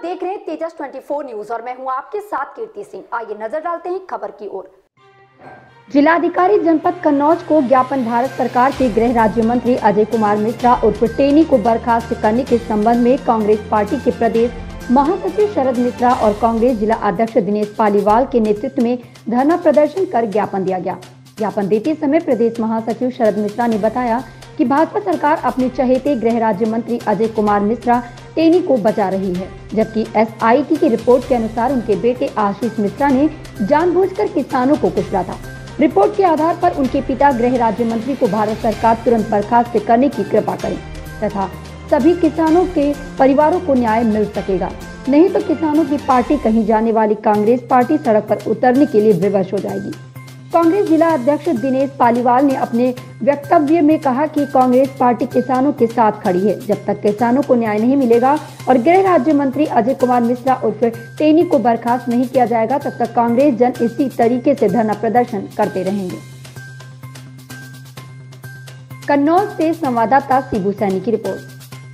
देख रहे हैं तेजस 24 न्यूज और मैं हूं आपके साथ कीर्ति सिंह। आइए नजर डालते हैं खबर की ओर। जिलाधिकारी जनपद कन्नौज को ज्ञापन भारत सरकार के गृह राज्य मंत्री अजय कुमार मिश्रा उर्फ टेनी को बर्खास्त करने के संबंध में कांग्रेस पार्टी के प्रदेश महासचिव शरद मिश्रा और कांग्रेस जिला अध्यक्ष दिनेश पालीवाल के नेतृत्व में धरना प्रदर्शन कर ज्ञापन दिया गया। ज्ञापन देते समय प्रदेश महासचिव शरद मिश्रा ने बताया कि भाजपा सरकार अपने चहेते गृह राज्य मंत्री अजय कुमार मिश्रा टेनी को बचा रही है, जबकि एसआईटी की रिपोर्ट के अनुसार उनके बेटे आशीष मिश्रा ने जानबूझकर किसानों को कुचला था। रिपोर्ट के आधार पर उनके पिता गृह राज्य मंत्री को भारत सरकार तुरंत बर्खास्त करने की कृपा करे तथा सभी किसानों के परिवारों को न्याय मिल सकेगा, नहीं तो किसानों की पार्टी कहीं जाने वाली कांग्रेस पार्टी सड़क पर उतरने के लिए विवश हो जाएगी। कांग्रेस जिला अध्यक्ष दिनेश पालीवाल ने अपने वक्तव्य में कहा कि कांग्रेस पार्टी किसानों के साथ खड़ी है। जब तक किसानों को न्याय नहीं मिलेगा और गृह राज्य मंत्री अजय कुमार मिश्रा उर्फ टेनी को बर्खास्त नहीं किया जाएगा, तब तक कांग्रेस जन इसी तरीके से धरना प्रदर्शन करते रहेंगे। कन्नौज से संवाददाता शिबू सैनी की रिपोर्ट।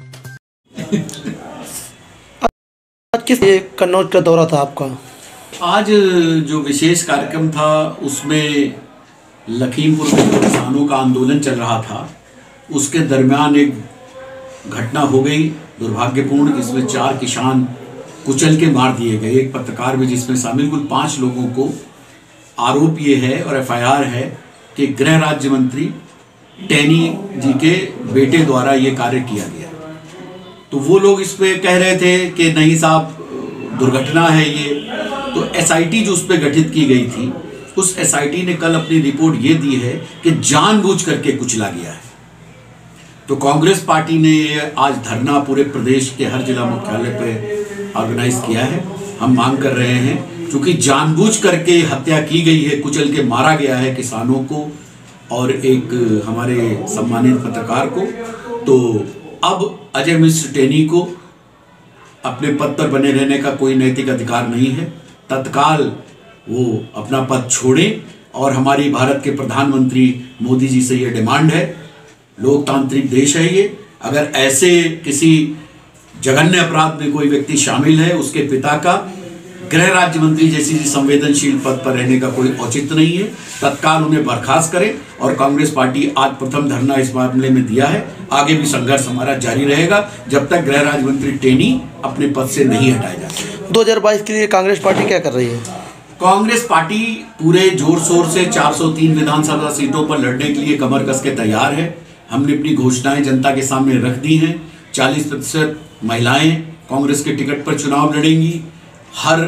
किस कन्नौज का दौरा था आपका? आज जो विशेष कार्यक्रम था उसमें लखीमपुर में जो किसानों का आंदोलन चल रहा था उसके दरमियान एक घटना हो गई दुर्भाग्यपूर्ण, जिसमें 4 किसान कुचल के मार दिए गए। एक पत्रकार भी जिसमें शामिल, कुल 5 लोगों को आरोप ये है और एफआईआर है कि गृह राज्य मंत्री टेनी जी के बेटे द्वारा ये कार्य किया गया। तो वो लोग इस पे कह रहे थे कि नहीं साहब दुर्घटना है ये। तो एसआईटी जो उस पर गठित की गई थी, उस एसआईटी ने कल अपनी रिपोर्ट ये दी है कि जानबूझ करके कुचला गया है। तो कांग्रेस पार्टी ने आज धरना पूरे प्रदेश के हर जिला मुख्यालय पे ऑर्गेनाइज किया है। हम मांग कर रहे हैं, क्योंकि जानबूझ करके हत्या की गई है, कुचल के मारा गया है किसानों को और एक हमारे सम्मानित पत्रकार को। तो अब अजय मिश्र टेनी को अपने पद पर बने रहने का कोई नैतिक अधिकार नहीं है। तत्काल वो अपना पद छोड़ें और हमारी भारत के प्रधानमंत्री मोदी जी से ये डिमांड है, लोकतांत्रिक देश है ये, अगर ऐसे किसी जघन्य अपराध में कोई व्यक्ति शामिल है, उसके पिता का गृह राज्य मंत्री जैसी संवेदनशील पद पर रहने का कोई औचित्य नहीं है। तत्काल उन्हें बर्खास्त करें। और कांग्रेस पार्टी आज प्रथम धरना इस मामले में दिया है। आगे भी संघर्ष हमारा जारी रहेगा जब तक गृह राज्य मंत्री टेनी अपने पद से नहीं हटाए जाते। 2022 के लिए कांग्रेस पार्टी क्या कर रही है? कांग्रेस पार्टी पूरे जोर शोर से 403 विधानसभा सीटों पर लड़ने के लिए कमर कस के तैयार है। हमने अपनी घोषणाएं जनता के सामने रख दी हैं। 40% महिलाएं कांग्रेस के टिकट पर चुनाव लड़ेंगी। हर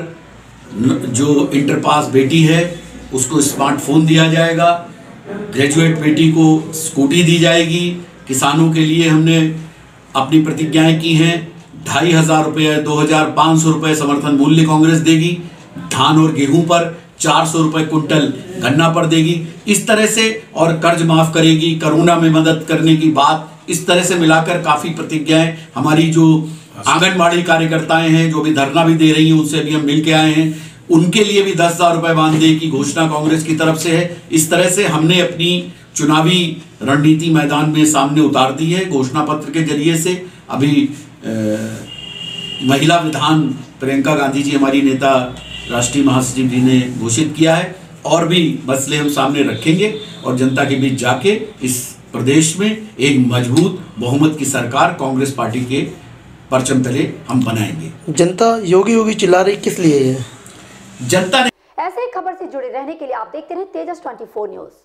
जो इंटर पास बेटी है उसको स्मार्टफोन दिया जाएगा। ग्रेजुएट बेटी को स्कूटी दी जाएगी। किसानों के लिए हमने अपनी प्रतिज्ञाएं की हैं। 2500 रुपये, 2500 रुपये समर्थन मूल्य कांग्रेस देगी। धान और गेहूं पर 400 रुपये कुंटल गन्ना पर देगी। इस तरह से, और कर्ज माफ करेगी, कोरोना में मदद करने की बात, इस तरह से मिलाकर काफ़ी प्रतिज्ञाएं हमारी जो आंगनबाड़ी कार्यकर्ताएं हैं जो भी धरना भी दे रही हैं, उनसे भी हम मिल के आए हैं। उनके लिए भी 10,000 रुपये मानदेय की घोषणा कांग्रेस की तरफ से है। इस तरह से हमने अपनी चुनावी रणनीति मैदान में सामने उतार दी है घोषणा पत्र के जरिए से। अभी महिला विधान प्रियंका गांधी जी हमारी नेता राष्ट्रीय महासचिव जी ने घोषित किया है। और भी मसले हम सामने रखेंगे और जनता के बीच जाके इस प्रदेश में एक मजबूत बहुमत की सरकार कांग्रेस पार्टी के परचम तले हम बनाएंगे। जनता योगी योगी चिल्ला रही, किस लिए है? जनता ने ऐसे ही खबर से जुड़े रहने के लिए आप देखते रहे तेजस 24 न्यूज।